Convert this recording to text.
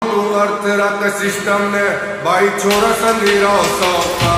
तू अर्थ रख सिस्टम ने भाई छोरा संधीरा सौखा